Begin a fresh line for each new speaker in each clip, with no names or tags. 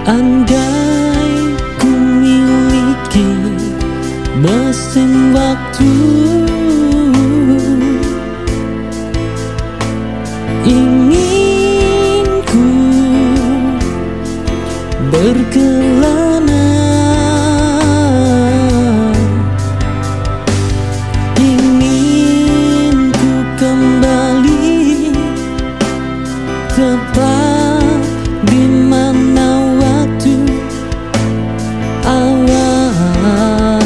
Andai ku miliki mesin waktu, ingin ku berkelana, ingin ku kembali tepat di mana waktu awal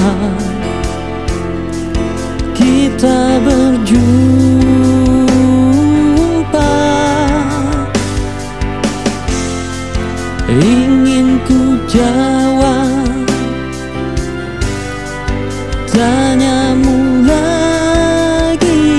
kita berjumpa. Ingin ku jawab tanyamu lagi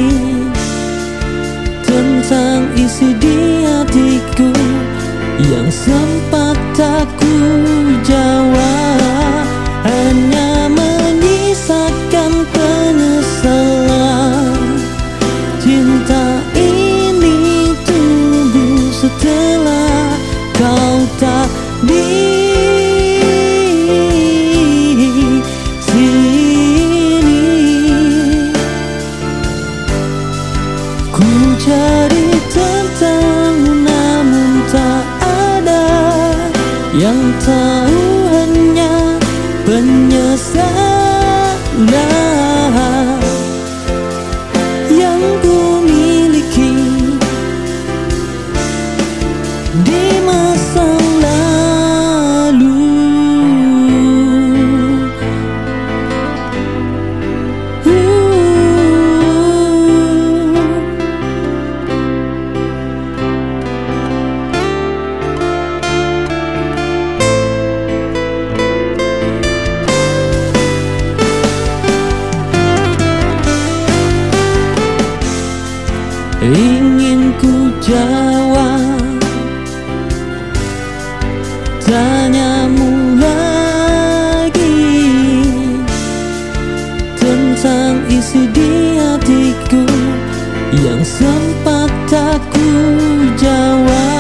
tentang isi di hatiku yang sempat aku jawab. Hanya menyisakan penyesalan, cinta ini tumbuh setelah kau tak di sini. Ku cari tentangmu namun tak ada yang tahu, hanya penyesalan yang ku miliki di masa lalu. Ingin ku jawab tanyamu lagi tentang isi di hatiku yang sempat aku jawab.